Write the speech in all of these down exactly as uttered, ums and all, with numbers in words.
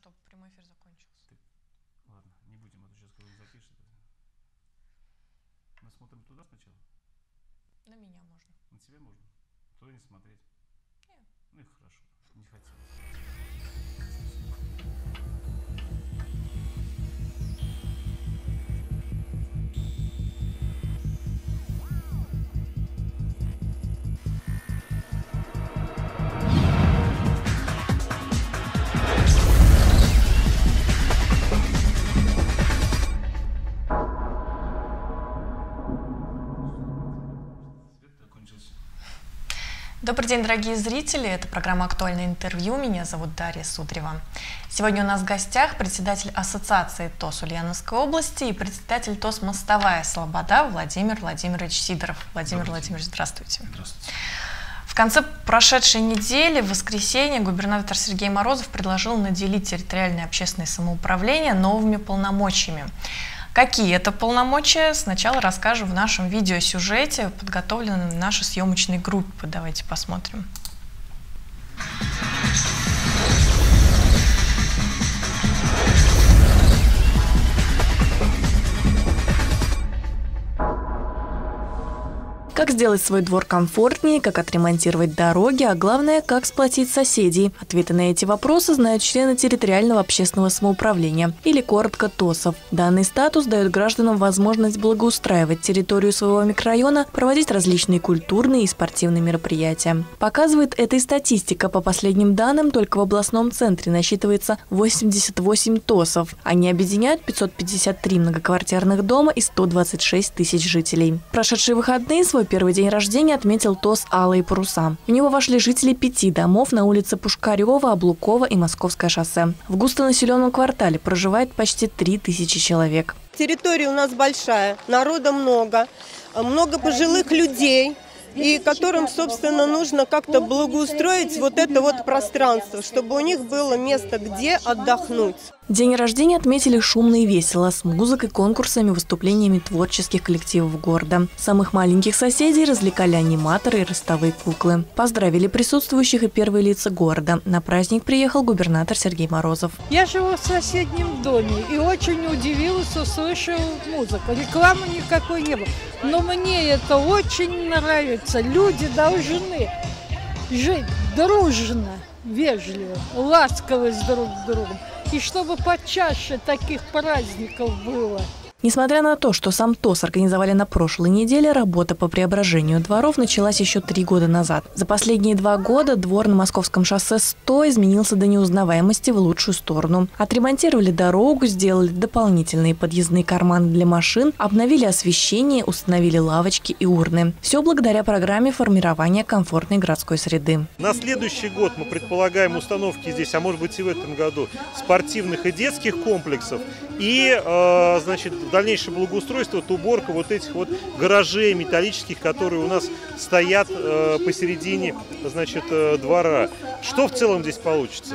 чтобы прямой эфир закончился. Ты... Ладно, не будем, а то сейчас кто-то запишет. Мы смотрим туда сначала? На меня можно. На тебя можно? Туда не смотреть? Нет. Ну и хорошо, не хотелось. Добрый день, дорогие зрители. Это программа «Актуальное интервью». Меня зовут Дарья Судрева. Сегодня у нас в гостях председатель Ассоциации ТОС Ульяновской области и председатель ТОС «Мостовая Слобода» Владимир Владимирович Сидоров. Владимир Владимирович, здравствуйте. Здравствуйте. В конце прошедшей недели, в воскресенье, губернатор Сергей Морозов предложил наделить территориальное общественное самоуправление новыми полномочиями. Какие это полномочия, сначала расскажу в нашем видеосюжете, подготовленном нашей съемочной группой. Давайте посмотрим. Как сделать свой двор комфортнее, как отремонтировать дороги, а главное, как сплотить соседей. Ответы на эти вопросы знают члены территориального общественного самоуправления, или коротко ТОСов. Данный статус дает гражданам возможность благоустраивать территорию своего микрорайона, проводить различные культурные и спортивные мероприятия. Показывает это и статистика. По последним данным, только в областном центре насчитывается восемьдесят восемь ТОСов. Они объединяют пятьсот пятьдесят три многоквартирных дома и сто двадцать шесть тысяч жителей. Прошедшие выходные свой первый день рождения отметил ТОС «Алые паруса». В него вошли жители пяти домов на улице Пушкарева, Облукова и Московское шоссе. В густонаселенном квартале проживает почти три тысячи человек. Территория у нас большая, народа много, много пожилых людей, и которым, собственно, нужно как-то благоустроить вот это вот пространство, чтобы у них было место, где отдохнуть. День рождения отметили шумно и весело, с музыкой, конкурсами, выступлениями творческих коллективов города. Самых маленьких соседей развлекали аниматоры и ростовые куклы. Поздравили присутствующих и первые лица города. На праздник приехал губернатор Сергей Морозов. Я живу в соседнем доме и очень удивилась, услышав музыку. Рекламы никакой не было. Но мне это очень нравится. Люди должны жить дружно, вежливо, ласково с друг с другом. И чтобы почаще таких праздников было. Несмотря на то, что сам ТОС организовали на прошлой неделе, работа по преображению дворов началась еще три года назад. За последние два года двор на Московском шоссе сто изменился до неузнаваемости в лучшую сторону. Отремонтировали дорогу, сделали дополнительные подъездные карманы для машин, обновили освещение, установили лавочки и урны. Все благодаря программе формирования комфортной городской среды. На следующий год мы предполагаем установки здесь, а может быть и в этом году, спортивных и детских комплексов и, э, значит, дальнейшее благоустройство, это уборка вот этих вот гаражей металлических, которые у нас стоят э, посередине, значит, э, двора. Что в целом здесь получится?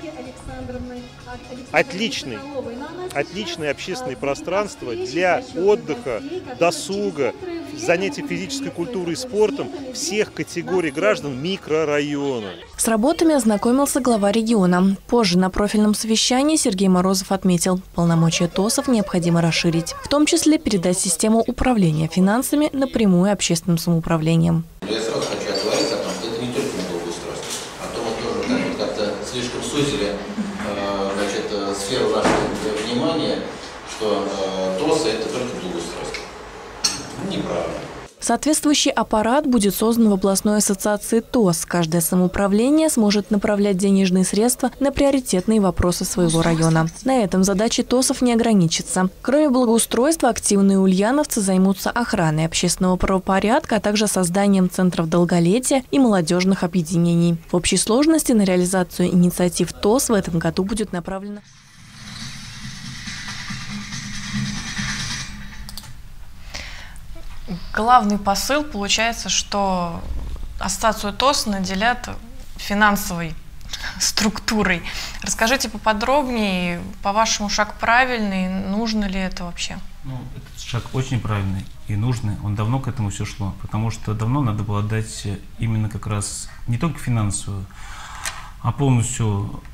Отличный, отличное общественное пространство для отдыха, досуга, занятий физической культурой и спортом всех категорий граждан микрорайона. С работами ознакомился глава региона. Позже на профильном совещании Сергей Морозов отметил, полномочия ТОСов необходимо расширить, в том числе передать систему управления финансами напрямую общественным самоуправлением. Я сразу хочу отговорить о том, что это не только благоустройство, а то мы тоже как-то слишком сузили э, значит, сферу нашего внимания, что э, ТОСы – это только благоустройство. Неправильно. Соответствующий аппарат будет создан в областной ассоциации ТОС. Каждое самоуправление сможет направлять денежные средства на приоритетные вопросы своего района. На этом задачи ТОСов не ограничатся. Кроме благоустройства, активные ульяновцы займутся охраной общественного правопорядка, а также созданием центров долголетия и молодежных объединений. В общей сложности на реализацию инициатив ТОС в этом году будет направлено главный посыл получается, что ассоциацию ТОС наделят финансовой структурой. Расскажите поподробнее, по-вашему, шаг правильный, нужно ли это вообще? Ну, этот шаг очень правильный и нужный, он давно к этому все шло, потому что давно надо было дать именно как раз не только финансовую, а полностью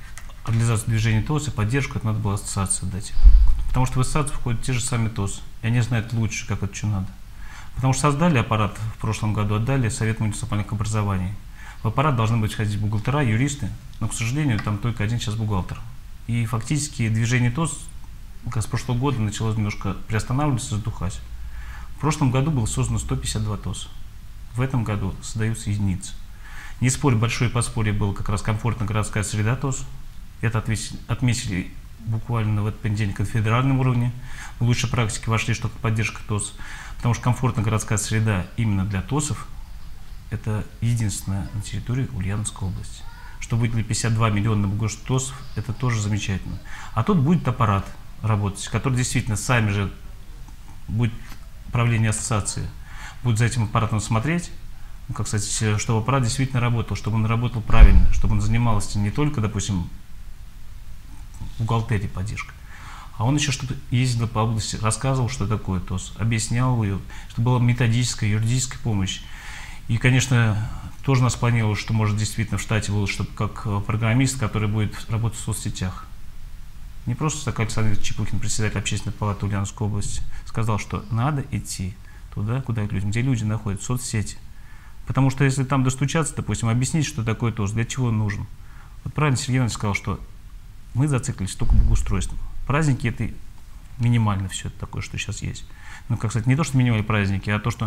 организацию движения ТОС и поддержку, это надо было ассоциации дать. Потому что в ассоциацию входят те же самые ТОС, и они знают лучше, как это что надо. Потому что создали аппарат в прошлом году, отдали Совет муниципальных образований. В аппарат должны быть ходить бухгалтера, юристы, но, к сожалению, там только один сейчас бухгалтер. И фактически движение ТОС как с прошлого года началось немножко приостанавливаться, затухать. В прошлом году было создано сто пятьдесят два ТОС. В этом году создаются единицы. Не спорь, большое подспорье было как раз комфортная городская среда ТОС. Это отметили буквально в этот понедельник на федеральном уровне. В лучшей практике вошли, что поддержка ТОС. Потому что комфортная городская среда именно для ТОСов – это единственная на территории Ульяновской области. Что выделили пятьдесят два миллиона на благоустройство ТОСов, это тоже замечательно. А тут будет аппарат работать, который действительно сами же будет правление ассоциации, будет за этим аппаратом смотреть, ну, как, кстати, чтобы аппарат действительно работал, чтобы он работал правильно, чтобы он занимался не только, допустим, бухгалтерией поддержкой, а он еще что-то ездил по области, рассказывал, что такое ТОС, объяснял ее, чтобы была методическая, юридическая помощь. И, конечно, тоже нас планировалось, что может действительно в штате был, чтобы как программист, который будет работать в соцсетях. Не просто так Александр Чепухин, председатель Общественной палаты Ульяновской области, сказал, что надо идти туда, куда люди, где люди находятся, в соцсети. Потому что если там достучаться, допустим, объяснить, что такое ТОС, для чего он нужен. Вот правильно Сергей Иванович сказал, что мы зациклились только благоустройством. Праздники – это минимально все это такое, что сейчас есть. Ну, как сказать, не то, что минимальные праздники, а то, что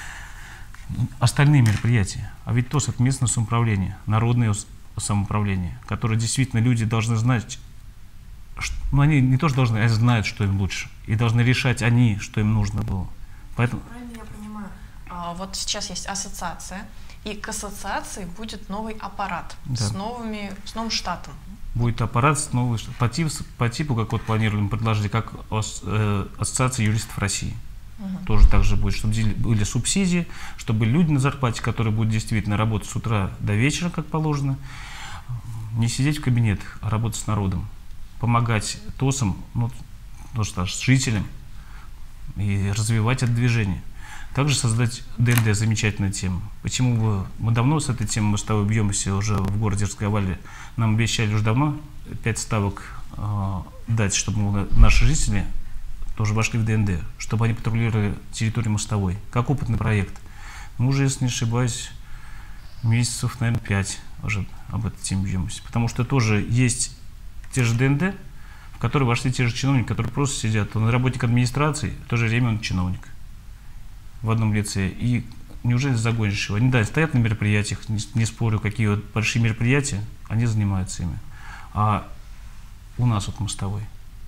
остальные мероприятия. А ведь ТОС – это местное самоуправление, народное самоуправление, которое действительно люди должны знать, что, ну, они не то, что должны, а знают, что им лучше. И должны решать они, что им нужно было. Поэтому... Правильно я понимаю. А, вот сейчас есть ассоциация, и к ассоциации будет новый аппарат, да, с, новыми, с новым штатом. Будет аппарат с новым штатом. По типу, по типу, как вот планировали, мы предложили, как э, Ассоциация юристов России. Угу. Тоже так же будет, чтобы были субсидии, чтобы люди на зарплате, которые будут действительно работать с утра до вечера, как положено, не сидеть в кабинетах, а работать с народом, помогать ТОСам, ну, ну что ж, жителям и развивать это движение. Также создать ДНД, замечательная тема. Почему бы, мы давно с этой темой, мы с тобой бьемся уже в городе разговаривали, нам обещали уже давно пять ставок э, дать, чтобы наши жители тоже вошли в ДНД, чтобы они патрулировали территорию мостовой, как опытный проект. Мы уже, если не ошибаюсь, месяцев, наверное, пять уже об этой теме бьемся. Потому что тоже есть те же ДНД, в которые вошли те же чиновники, которые просто сидят. Он работник администрации, в то же время он чиновник в одном лице. И неужели загонишь его? Они, да, стоят на мероприятиях, не, не спорю, какие вот большие мероприятия, они занимаются ими. А у нас вот мостовой.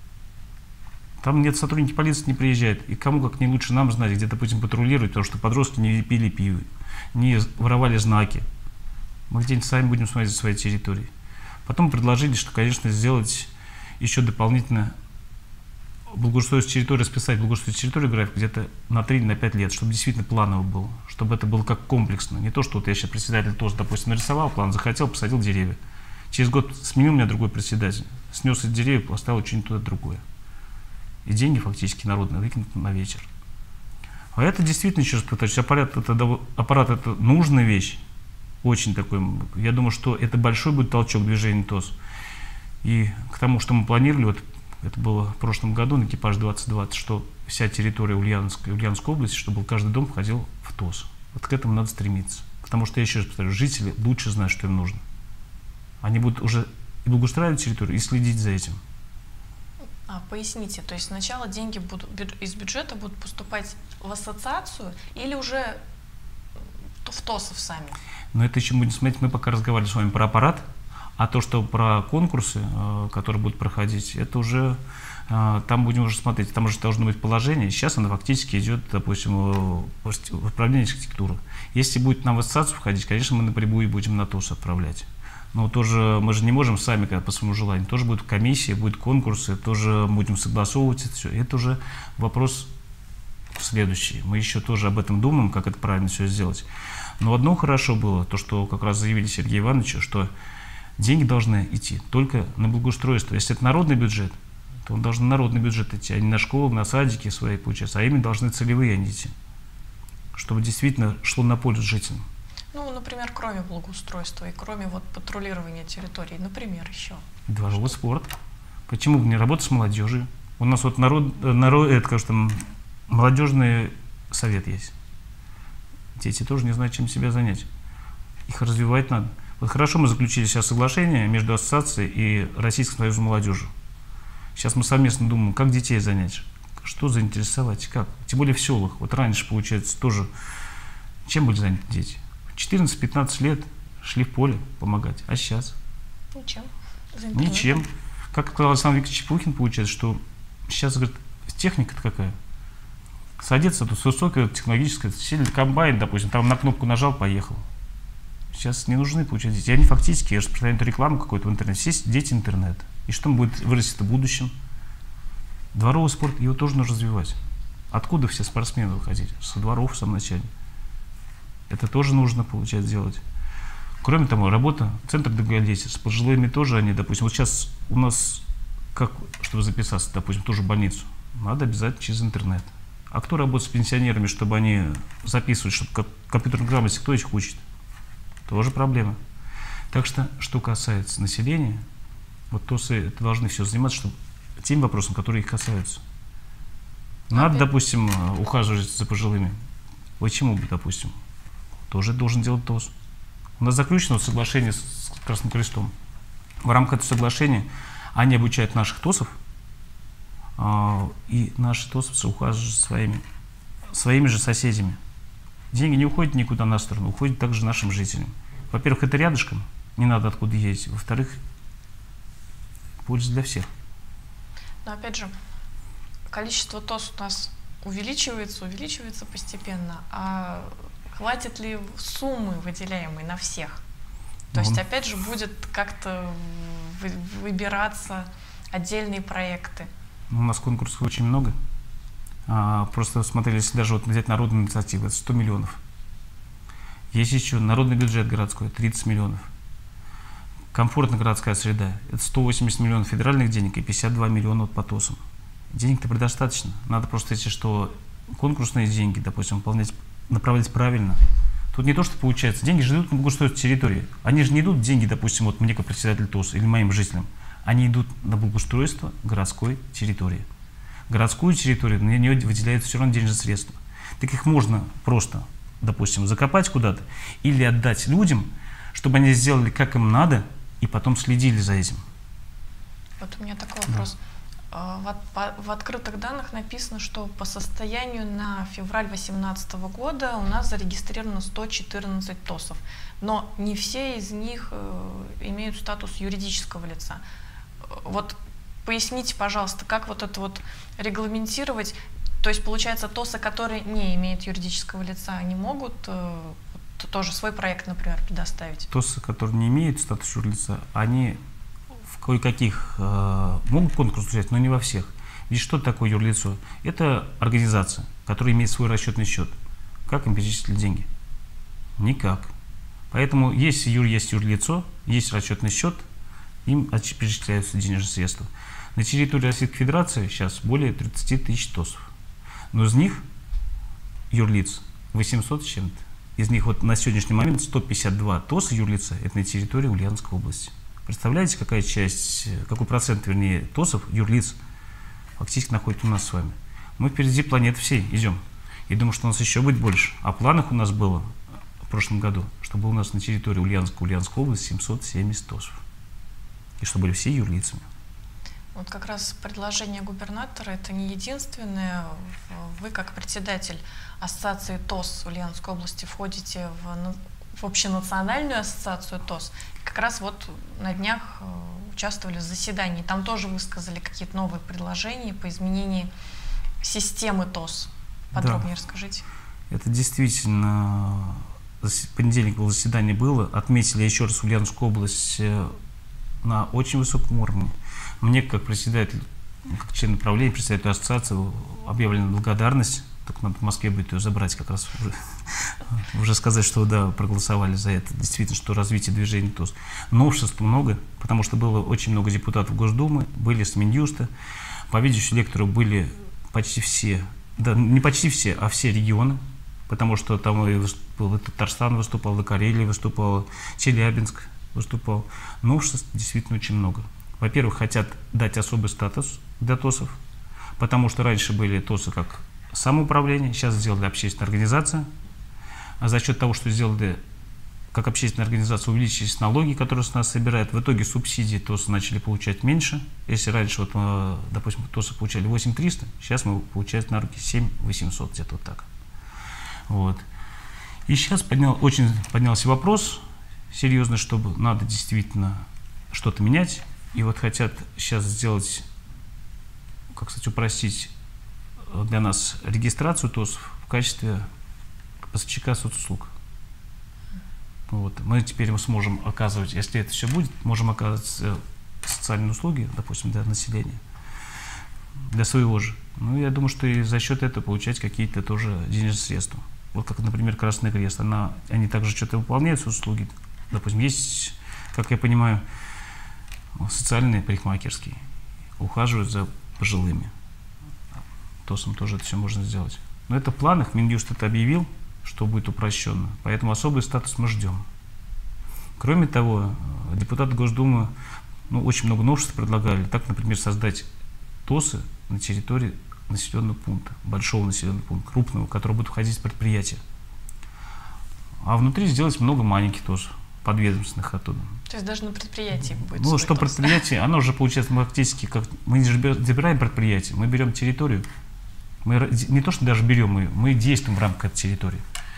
Там нет, сотрудники полиции не приезжают. И кому как не лучше нам знать, где, допустим, патрулировать, потому что подростки не пили пиво, не воровали знаки. Мы где-нибудь сами будем смотреть за своей территорией. Потом предложили, что, конечно, сделать еще дополнительно благоустройство территории, расписать благоустройство территории график где-то на три пять лет, чтобы действительно планово было, чтобы это было как комплексно. Не то, что вот я сейчас председатель ТОС, допустим, нарисовал план, захотел, посадил деревья. Через год сменил меня другой председатель, снес эти деревья, поставил что-нибудь туда другое. И деньги фактически народные выкинут на ветер. А это действительно, еще раз повторюсь, аппарат это, аппарат это нужная вещь, очень такой. Я думаю, что это большой будет толчок движения ТОС. И к тому, что мы планировали, вот это было в прошлом году на экипаж двадцать двадцать, что вся территория Ульяновской, Ульяновской области, чтобы каждый дом входил в ТОС. Вот к этому надо стремиться. Потому что, я еще раз повторю, жители лучше знают, что им нужно. Они будут уже и благоустраивать территорию, и следить за этим. А, поясните, то есть сначала деньги будут, из бюджета будут поступать в ассоциацию или уже в ТОСов сами? Но это еще будем смотреть, мы пока разговаривали с вами про аппарат, а то, что про конкурсы, которые будут проходить, это уже, там будем уже смотреть, там уже должно быть положение. Сейчас оно фактически идет, допустим, в управление архитектуры. Если будет нам в ассоциацию входить, конечно, мы напрямую будем на ТОС отправлять. Но тоже мы же не можем сами, когда по своему желанию. Тоже будет комиссия, будут конкурсы, тоже будем согласовывать это все. Это уже вопрос следующий. Мы еще тоже об этом думаем, как это правильно все сделать. Но одно хорошо было, то, что как раз заявили Сергею Ивановичу, что деньги должны идти только на благоустройство. Если это народный бюджет, то он должен на народный бюджет идти, а не на школы, на садики свои, получается. А ими должны целевые они идти, чтобы действительно шло на пользу жителям. Ну, например, кроме благоустройства и кроме вот патрулирования территорий, например, еще. Дворовой спорт. Почему бы не работать с молодежью? У нас вот народ, народ это, конечно, там, молодежный совет есть. Дети тоже не знают, чем себя занять. Их развивать надо. Вот хорошо мы заключили сейчас соглашение между ассоциацией и Российским союзом молодежи. Сейчас мы совместно думаем, как детей занять, что заинтересовать, как. Тем более в селах. Вот раньше, получается, тоже чем были заняты дети? четырнадцать-пятнадцать лет шли в поле помогать. А сейчас? Ничем. Ничем. Как сказал Александр Викторович Пухин, получается, что сейчас, говорит, техника-то какая? Садится тут высокая технологическая, сели комбайн, допустим, там на кнопку нажал, поехал. Сейчас не нужны, получается, дети. Они фактически распространяют рекламу какую-то в интернете. Есть дети интернет. И что будет вырастет в будущем? Дворовый спорт, его тоже нужно развивать. Откуда все спортсмены выходили? Со дворов в самом начале. Это тоже нужно, получается, делать. Кроме того, работа, центр долголетия, с пожилыми тоже они, допустим, вот сейчас у нас, как, чтобы записаться, допустим, тоже в больницу, надо обязательно через интернет. А кто работает с пенсионерами, чтобы они записывают, чтобы компьютерной грамотности, кто их учит? Тоже проблема. Так что, что касается населения, вот ТОСы должны все заниматься, чтобы тем вопросом, которые их касаются. Надо, допустим, ухаживать за пожилыми. Почему бы, допустим, тоже должен делать ТОС. У нас заключено соглашение с Красным Крестом. В рамках этого соглашения они обучают наших ТОСов, и наши ТОСовцы ухаживают за своими, своими же соседями. Деньги не уходят никуда на сторону, уходят также нашим жителям. Во-первых, это рядышком, не надо откуда ездить. Во-вторых, польза для всех. Но опять же, количество ТОС у нас увеличивается, увеличивается постепенно, а хватит ли суммы, выделяемые на всех? То есть, опять же, будет как-то выбираться отдельные проекты. У нас конкурсов очень много. А, просто смотрели, если даже вот взять народную инициативу, это сто миллионов. Есть еще народный бюджет городской, тридцать миллионов. Комфортная городская среда, это сто восемьдесят миллионов федеральных денег и пятьдесят два миллиона вот по ТОСам. Денег-то предостаточно. Надо просто, если что, конкурсные деньги, допустим, выполнять, направлять правильно. Тут не то, что получается, деньги же идут на благоустройство территории. Они же не идут деньги, допустим, вот мне как председатель ТОСа или моим жителям. Они идут на благоустройство городской территории. Городскую территорию, на нее выделяются все равно денежные средства. Так их можно просто, допустим, закопать куда-то или отдать людям, чтобы они сделали как им надо и потом следили за этим. Вот у меня такой вопрос. Да. В, в открытых данных написано, что по состоянию на февраль две тысячи восемнадцатого года у нас зарегистрировано сто четырнадцать ТОСов, но не все из них э, имеют статус юридического лица. Вот поясните, пожалуйста, как вот это вот регламентировать? То есть, получается, ТОСы, которые не имеют юридического лица, они могут э, тоже свой проект, например, предоставить? ТОСы, которые не имеют статус юрлица, они в кое-каких э, могут конкурс взять, но не во всех. Ведь что такое юрлицо? Это организация, которая имеет свой расчетный счет. Как им перечислили деньги? Никак. Поэтому если юр, есть юрлицо, есть расчетный счет, им перечисляются денежные средства. На территории Российской Федерации сейчас более тридцати тысяч ТОСов. Но из них юрлиц восемьсот с чем-то. Из них вот на сегодняшний момент сто пятьдесят два ТОСа юрлица, это на территории Ульяновской области. Представляете, какая часть, какой процент, вернее, ТОСов, юрлиц фактически находится у нас с вами? Мы впереди планеты всей идем. И думаю, что у нас еще будет больше. А в планах у нас было в прошлом году, чтобы у нас на территории Ульяновской, Ульяновской области семьсот семьдесят ТОСов. И чтобы были все юрлицами. Вот как раз предложение губернатора это не единственное. Вы, как председатель ассоциации ТОС Ульяновской области, входите в, в общенациональную ассоциацию ТОС. Как раз вот на днях участвовали в заседании. Там тоже высказали какие-то новые предложения по изменению системы ТОС. Подробнее да. расскажите. Это действительно, в понедельник было заседание было, отметили еще раз Ульяновскую область на очень высоком уровне. Мне, как председатель, как член правления, председатель ассоциации, объявлена благодарность. Только надо в Москве будет ее забрать, как раз уже, уже сказать, что да, проголосовали за это. Действительно, что развитие движения ТОС. Новшеств много, потому что было очень много депутатов Госдумы, были с Минюста. По видеолектору были почти все, да не почти все, а все регионы. потому что там и выступал, и Татарстан выступал, и Карелия выступала, Челябинск выступал. Новшеств действительно очень много. Во-первых, хотят дать особый статус для ТОСов, потому что раньше были ТОСы как самоуправление, сейчас сделали общественная организация, а за счет того, что сделали как общественная организация, увеличились налоги, которые с нас собирают. В итоге субсидии ТОСы начали получать меньше. Если раньше, вот, допустим, ТОСы получали восемь тысяч триста, сейчас мы получаем на руки семь тысяч восемьсот, где-то вот так. Вот. И сейчас поднял, очень поднялся вопрос серьезно, чтобы надо действительно что-то менять. И вот хотят сейчас сделать, как сказать, упростить для нас регистрацию ТОСов в качестве поставщика соцуслуг. Вот. Мы теперь сможем оказывать, если это все будет, можем оказывать социальные услуги, допустим, для населения, для своего же. Ну, я думаю, что и за счет этого получать какие-то тоже денежные средства. Вот как, например, Красный Крест, она, они также что-то выполняют услуги. Допустим, есть, как я понимаю, социальные парикмахерские, ухаживают за пожилыми. ТОСом тоже это все можно сделать. Но это в планах, Минюст это объявил, что будет упрощенно. Поэтому особый статус мы ждем. Кроме того, депутаты Госдумы ну, очень много новшеств предлагали. Так, например, создать ТОСы на территории населенного пункта, большого населенного пункта, крупного, который будет входить в предприятие. А внутри сделать много маленьких ТОСов, подведомственных оттуда. То есть даже на предприятии будет. Ну, что ТОС. Предприятие, оно уже получается фактически, как мы не забираем предприятие, мы берем территорию. Мы не то, что даже берем, мы, мы действуем в рамках этой территории.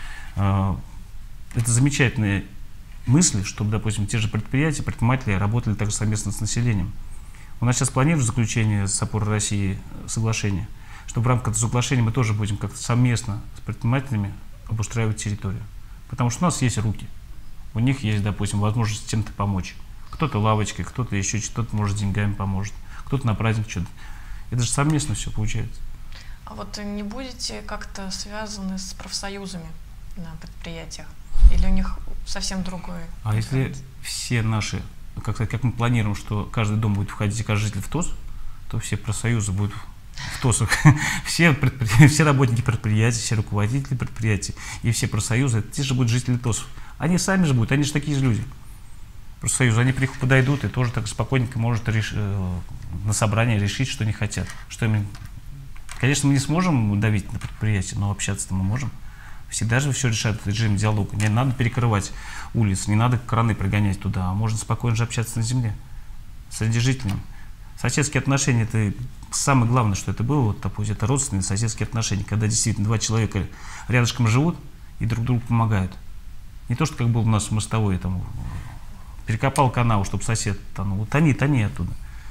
Это замечательная мысль, чтобы, допустим, те же предприятия, предприниматели работали также совместно с населением. У нас сейчас планируется заключение с опорой России соглашения, чтобы в рамках этого соглашения мы тоже будем как-то совместно с предпринимателями обустраивать территорию. Потому что у нас есть руки, у них есть, допустим, возможность чем-то помочь. Кто-то лавочкой, кто-то еще, кто-то, может, деньгами поможет, кто-то на праздник что-то. Это же совместно все получается. А вот не будете как-то связаны с профсоюзами на предприятиях? Или у них совсем другой? А если все наши, как сказать, как мы планируем, что каждый дом будет входить и каждый житель в ТОС, то все профсоюзы будут в ТОСах. все, предпри... все работники предприятий, все руководители предприятий и все профсоюзы, это те же будут жители ТОСов. Они сами же будут, они же такие же люди. Профсоюзы, они подойдут и тоже так спокойненько может реш... на собрании решить, что не хотят. Что им... Конечно, мы не сможем давить на предприятие, но общаться-то мы можем. Всегда же все решают в режиме диалога. Не надо перекрывать улицы, не надо краны пригонять туда, а можно спокойно же общаться на земле, среди жителей. Соседские отношения – это самое главное, что это было, вот, допустим, это родственные соседские отношения, когда действительно два человека рядышком живут и друг другу помогают. Не то, что как было у нас в Мостовой, там, перекопал канал, чтобы сосед тонул. Вот тони, тони оттуда.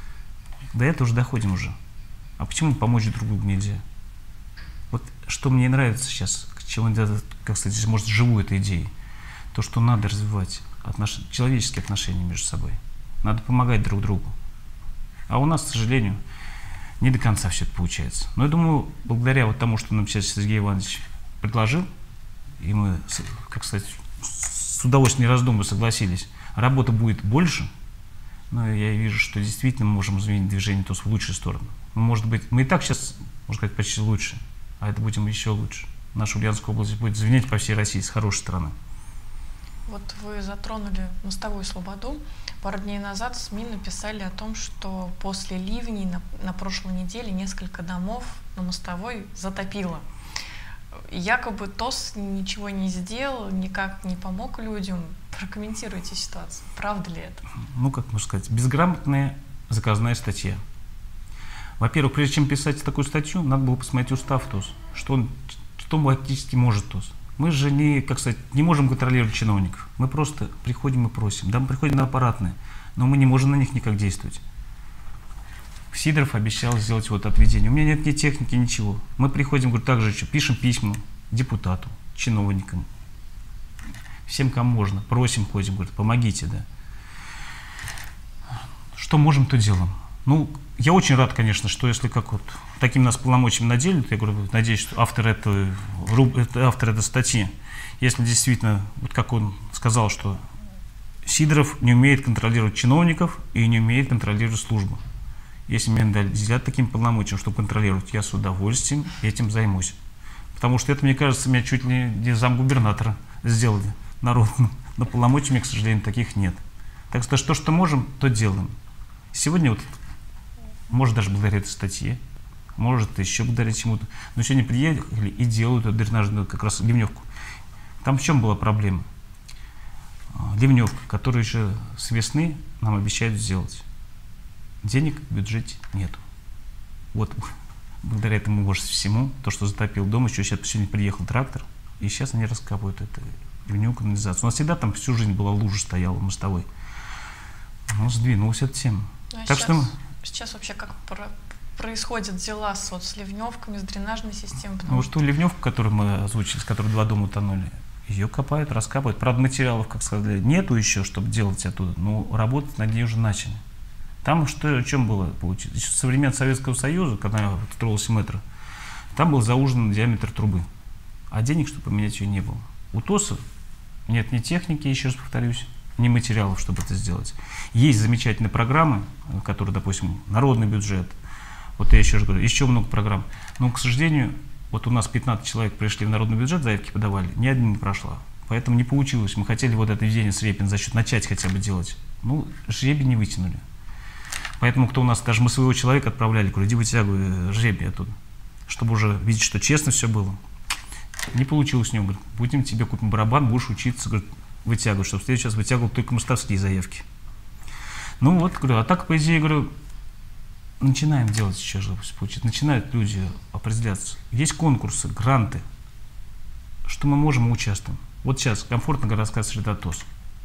До этого уже доходим уже. А почему помочь друг другу нельзя? Вот что мне нравится сейчас, к чему, как сказать, может, живу этой идеей, то, что надо развивать отнош... человеческие отношения между собой. Надо помогать друг другу. А у нас, к сожалению, не до конца все это получается. Но я думаю, благодаря вот тому, что нам сейчас Сергей Иванович предложил, и мы, как сказать, с удовольствием не раздумывая согласились, работа будет больше, но я вижу, что действительно мы можем изменить движение ТОС в лучшую сторону. Мы, может быть, мы и так сейчас, можно сказать, почти лучше, а это будем еще лучше. Наша Ульяновская область будет звенеть по всей России с хорошей стороны. Вот вы затронули Мостовую Слободу. Пару дней назад СМИ написали о том, что после ливней на, на прошлой неделе несколько домов на Мостовой затопило. Якобы ТОС ничего не сделал, никак не помог людям. Прокомментируйте ситуацию. Правда ли это? Ну, как можно сказать, безграмотная заказная статья. Во-первых, прежде чем писать такую статью, надо было посмотреть устав ТОС, что он, что фактически может ТОС. Мы же не, как сказать, не можем контролировать чиновников. Мы просто приходим и просим. Да, мы приходим на аппаратные, но мы не можем на них никак действовать. Сидоров обещал сделать вот отведение. У меня нет ни техники, ничего. Мы приходим, говорю, также еще пишем письма депутату, чиновникам, всем, кому можно. Просим, ходим, говорит, помогите, да. Что можем, то делаем. Ну, я очень рад, конечно, что если как вот таким нас полномочиями наделят, я говорю, надеюсь, что автор этой, автор этой статьи, если действительно, вот как он сказал, что Сидоров не умеет контролировать чиновников и не умеет контролировать службу. Если меня наделят таким полномочием, чтобы контролировать, я с удовольствием этим займусь. Потому что это, мне кажется, меня чуть ли не замгубернатора сделали народным. Но полномочий, мне, к сожалению, таких нет. Так что то, что можем, то делаем. Сегодня вот, может, даже благодаря этой статье, может, еще благодаря чему-то, но сегодня приехали и делают эту дренажную как раз ливневку. Там в чем была проблема? Ливневка, которую еще с весны нам обещают сделать. Денег в бюджете нету. Вот благодаря этому, может, всему, то, что затопил дом, еще сейчас сегодня приехал трактор, и сейчас они раскапывают эту ливневую канализацию. У нас всегда там всю жизнь была лужа, стояла мостовой. Ну, сдвинулась эта тема. Ну, а так сейчас, что мы... сейчас вообще как про происходят дела с, вот, с ливневками, с дренажной системой? Ну, вот ту ливневку, которую мы озвучили, с которой два дома утонули, ее копают, раскапывают. Правда, материалов, как сказали, нету еще, чтобы делать оттуда, но работать над ней уже начали. Там что, о чем было получилось? Еще со времен Советского Союза, когда строился метро, там был заужен диаметр трубы, а денег, чтобы поменять ее, не было. У ТОСа нет ни техники, еще раз повторюсь, ни материалов, чтобы это сделать. Есть замечательные программы, которые, допустим, народный бюджет, вот я еще раз говорю, еще много программ, но, к сожалению, вот у нас пятнадцать человек пришли в народный бюджет, заявки подавали, ни одна не прошла. Поэтому не получилось. Мы хотели вот это введение с Репин за счет начать хотя бы делать. Ну, жребий не вытянули. Поэтому кто у нас, даже мы своего человека отправляли, говорю, иди вытягивай жребий оттуда, чтобы уже видеть, что честно все было. Не получилось у него, говорит, будем тебе купим барабан, будешь учиться, говорит, вытягивать, чтобы я сейчас вытягивал только мостовские заявки. Ну вот, говорю, а так, по идее, говорю, начинаем делать сейчас, начинают люди определяться. Есть конкурсы, гранты, что мы можем, мы участвуем. Вот сейчас комфортная городская среда ТОС.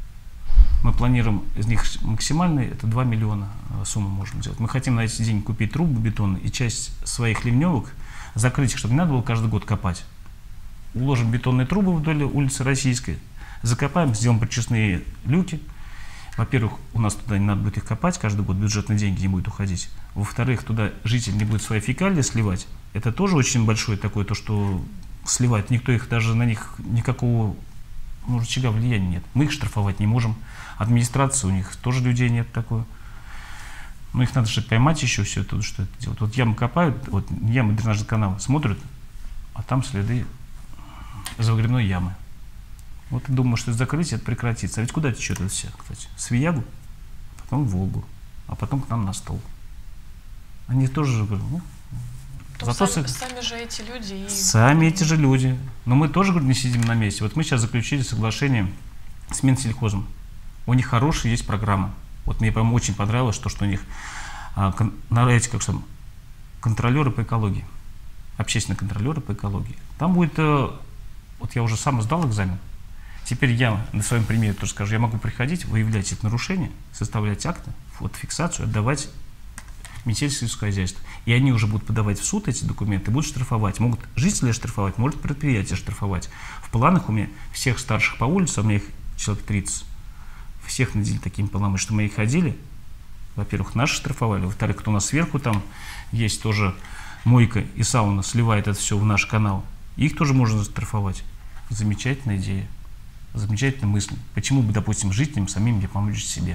Мы планируем из них максимальный, это два миллиона сумму можем делать. Мы хотим на эти деньги купить трубы бетонные и часть своих ливневок закрыть их, чтобы не надо было каждый год копать. Уложим бетонные трубы вдоль улицы Российской, закопаем, сделаем прочистные люки. Во-первых, у нас туда не надо будет их копать, каждый год бюджетные деньги не будет уходить. Во-вторых, туда житель не будет свои фекалии сливать. Это тоже очень большое такое, то, что сливать. Никто их, даже на них никакого ну, рычага влияния нет. Мы их штрафовать не можем. Администрации у них тоже людей нет такой. Ну, их надо же поймать еще все это, что это делать. Вот ямы копают, вот ямы дренажного канала, смотрят, а там следы загребной ямы. Вот и думаю, что закрытие это прекратится. А ведь куда течет это все, кстати? В Свиягу, потом в Волгу, а потом к нам на стол. Они тоже, ну, зато сами, с... сами же эти люди. И... Сами эти же люди. Но мы тоже, говорю, не сидим на месте. Вот мы сейчас заключили соглашение с Минсельхозом. У них хорошая есть программа. Вот мне прям очень понравилось то, что у них а, кон, эти, как там, контролеры по экологии, общественные контролеры по экологии. Там будет, а, вот я уже сам сдал экзамен. Теперь я на своем примере тоже скажу, я могу приходить, выявлять эти нарушения, составлять акты, фотофиксацию, отдавать в Министерство сельского хозяйства. И они уже будут подавать в суд эти документы, будут штрафовать. Могут жители штрафовать, может предприятие штрафовать. В планах у меня всех старших по улице, у меня их человек тридцать, всех наделили такими планами, что мы их ходили. Во-первых, наши штрафовали, во-вторых, кто у нас сверху там есть тоже мойка и сауна, сливает это все в наш канал. Их тоже можно штрафовать. Замечательная идея. Замечательная мысль. Почему бы, допустим, жителям самим не помочь себе?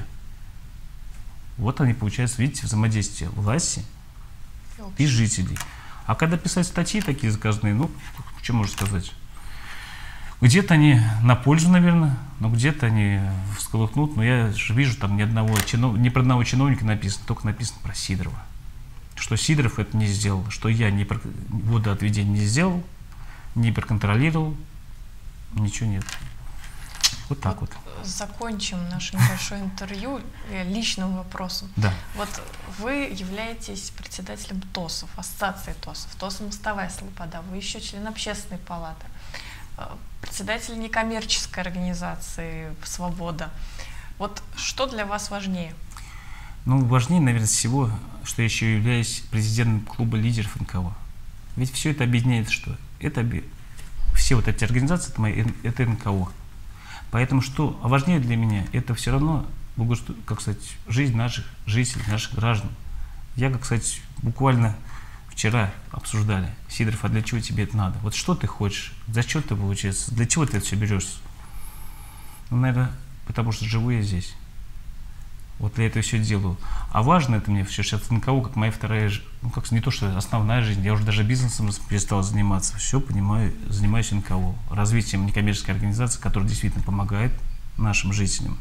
Вот они, получается, видите, взаимодействие власти и жителей. А когда писать статьи такие заказные, ну, что можно сказать? Где-то они на пользу, наверное, но где-то они всколыхнут. Но я же вижу, там ни одного чинов... ни про одного чиновника написано, только написано про Сидорова. Что Сидоров это не сделал, что я не про... водоотведение не сделал, не проконтролировал, ничего нет. Вот так вот. вот. Закончим наше небольшое интервью личным вопросом. Да. Вот вы являетесь председателем ТОСов, ассоциации ТОСов, ТОС «Мостовая слобода», вы еще член общественной палаты, председатель некоммерческой организации «Свобода». Вот что для вас важнее? Ну, важнее, наверное, всего, что я еще являюсь президентом клуба лидеров эн ка о. Ведь все это объединяет что? Это все вот эти организации, это, мои, это эн ка о. Поэтому что важнее для меня, это все равно, как сказать, жизнь наших жителей, наших граждан. Я, как сказать, буквально вчера обсуждали, Сидоров, а для чего тебе это надо? Вот что ты хочешь? За что ты получается? Для чего ты это все берешься? Ну, наверное, потому что живу я здесь. Вот для этого все делаю. А важно это мне все сейчас эн ка о, как моя вторая, ну как не то, что основная жизнь, я уже даже бизнесом перестал заниматься. Все понимаю, занимаюсь эн ка о, развитием некоммерческой организации, которая действительно помогает нашим жителям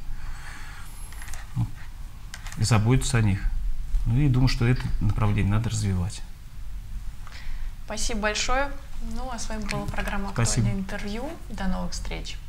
и заботится о них. Ну и думаю, что это направление надо развивать. Спасибо большое. Ну, а с вами была программа «Актуальное интервью». До новых встреч.